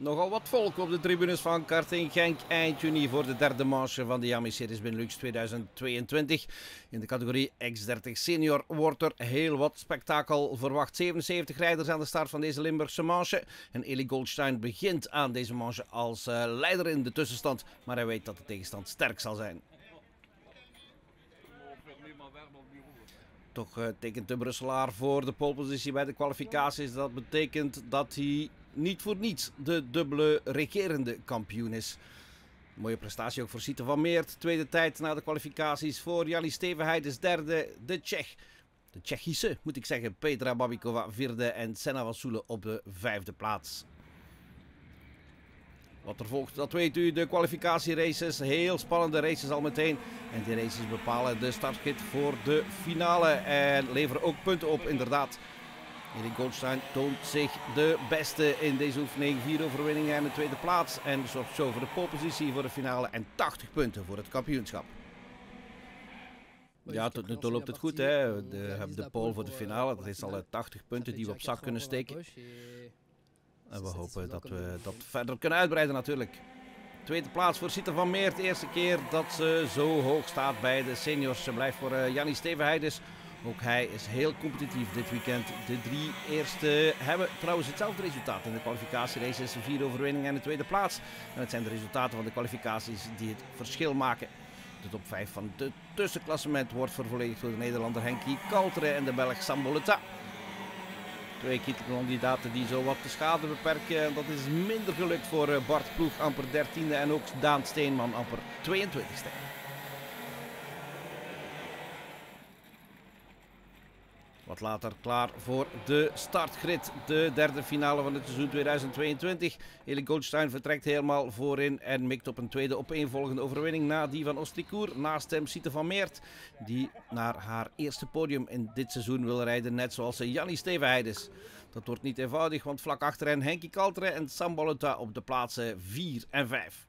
Nogal wat volk op de tribunes van Karting Genk eind juni voor de derde manche van de Yami Series Benelux 2022. In de categorie X30 Senior wordt er heel wat spektakel verwacht. 77 rijders aan de start van deze Limburgse manche. En Eli Goldstein begint aan deze manche als leider in de tussenstand. Maar hij weet dat de tegenstand sterk zal zijn. Toch tekent de Brusselaar voor de polepositie bij de kwalificaties. Dat betekent dat hij niet voor niets de dubbele regerende kampioen is. Mooie prestatie ook voor Siete van Meert. Tweede tijd na de kwalificaties voor Jannie Stevenheides derde. De Tsjechische moet ik zeggen, Petra Babikova vierde en Senna Wassoula op de vijfde plaats. Wat er volgt, dat weet u, de kwalificatieraces. Heel spannende races al meteen. En die races bepalen de startgrid voor de finale. En leveren ook punten op, inderdaad. Eli Goldstein toont zich de beste in deze oefening. 4 overwinningen en de tweede plaats. En zorgt zo voor de polepositie voor de finale. En 80 punten voor het kampioenschap. Ja, tot nu toe loopt het goed. Hè. We hebben de pole voor de finale. Dat is al 80 punten die we op zak kunnen steken. En we hopen dat we dat verder kunnen uitbreiden natuurlijk. Tweede plaats voor Siete van Meert. De eerste keer dat ze zo hoog staat bij de seniors. Ze blijft voor Jannie Stevenheides. Ook hij is heel competitief dit weekend. De drie eerste hebben trouwens hetzelfde resultaat in de kwalificatieraces. 4 overwinningen en de tweede plaats. En het zijn de resultaten van de kwalificaties die het verschil maken. De top 5 van het tussenklassement wordt vervolledigd door de Nederlander Henkie Kalteren en de Belg Sam Boleta. Twee titelkandidaten die zo wat de schade beperken. Dat is minder gelukt voor Bart Ploeg, amper 13e. En ook Daan Steenman, amper 22e. Wat later klaar voor de startgrid. De derde finale van het seizoen 2022. Eli Goldstein vertrekt helemaal voorin en mikt op een tweede opeenvolgende overwinning na die van Ostricourt. Naast hem Siete van Meert, die naar haar eerste podium in dit seizoen wil rijden, net zoals Jannie Stevenheides. Dat wordt niet eenvoudig, want vlak achter hen Henkie Kalteren en Sam Boleta op de plaatsen 4 en 5.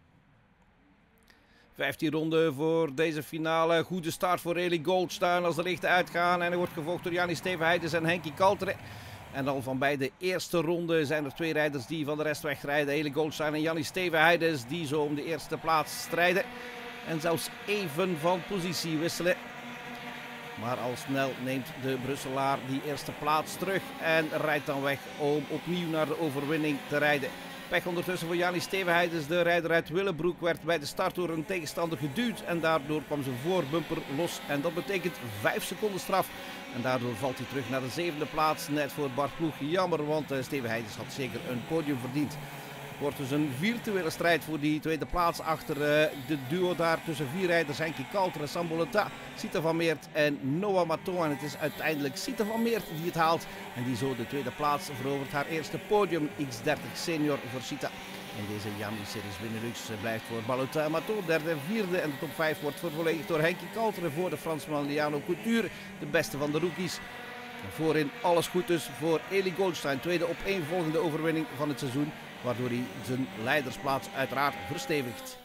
15 ronden voor deze finale. Goede start voor Eli Goldstein als de lichten uitgaan. En hij wordt gevolgd door Jannie Stevenheides en Henkie Kalteren. En al van bij de eerste ronde zijn er twee rijders die van de rest wegrijden. Eli Goldstein en Jannie Stevenheides die zo om de eerste plaats strijden. En zelfs even van positie wisselen. Maar al snel neemt de Brusselaar die eerste plaats terug. En rijdt dan weg om opnieuw naar de overwinning te rijden. Pech ondertussen voor Jannie Stevenheides. De rijder uit Willebroek werd bij de start door een tegenstander geduwd. En daardoor kwam zijn voorbumper los. En dat betekent 5 seconden straf. En daardoor valt hij terug naar de zevende plaats. Net voor Bart Ploeg. Jammer, want Stevenheides had zeker een podium verdiend. Het wordt dus een virtuele strijd voor die tweede plaats achter de duo daar tussen 4 rijders. Henkie Kalteren, Sam Boleta, Siete van Meert en Noah Maton. En het is uiteindelijk Siete van Meert die het haalt. En die zo de tweede plaats verovert. Haar eerste podium X30 Senior voor Siete. En deze Yami Series Benelux blijft voor Boleta en Maton derde en vierde. En de top 5 wordt vervolledigd door Henkie Kalteren voor de Fransman Liano Couture. De beste van de rookies. Voorin alles goed dus voor Eli Goldstein. Tweede opeenvolgende overwinning van het seizoen. Waardoor hij zijn leidersplaats uiteraard verstevigt.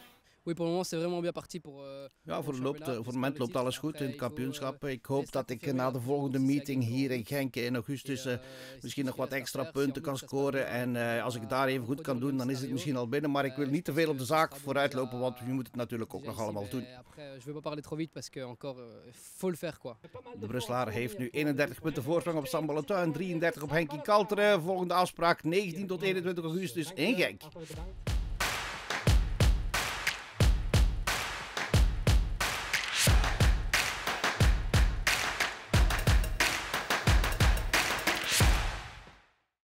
Ja, voor het moment loopt alles goed in het kampioenschap. Ik hoop dat ik na de volgende meeting hier in Genk in augustus misschien nog wat extra punten kan scoren. En als ik het daar even goed kan doen, dan is het misschien al binnen. Maar ik wil niet te veel op de zaak vooruitlopen, want je moet het natuurlijk ook nog allemaal doen. De Brusselaar heeft nu 31 punten voorsprong op Sam Boleta en 33 op Henkie Kalteren. Volgende afspraak 19 tot 21 augustus in Genk.